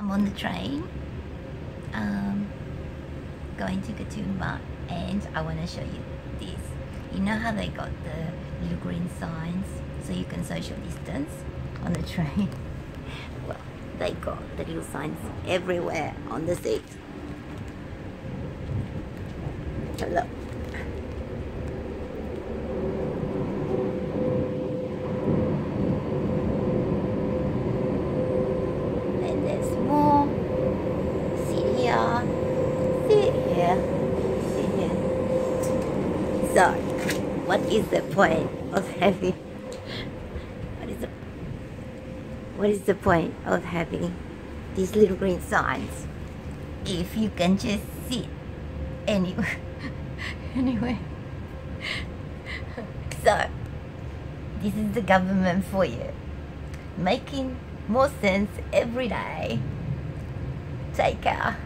I'm on the train going to Katoomba, and I want to show you this. You know how they got the little green signs so you can social distance on the train? Well, they got the little signs everywhere on the seat. Look. And there's more. Sit here. Sit here. Sit here. So, what is the point of having... What is the point of having these little green signs if you can just sit anywhere? Anyway, so this is the government for you, making more sense every day. Take care.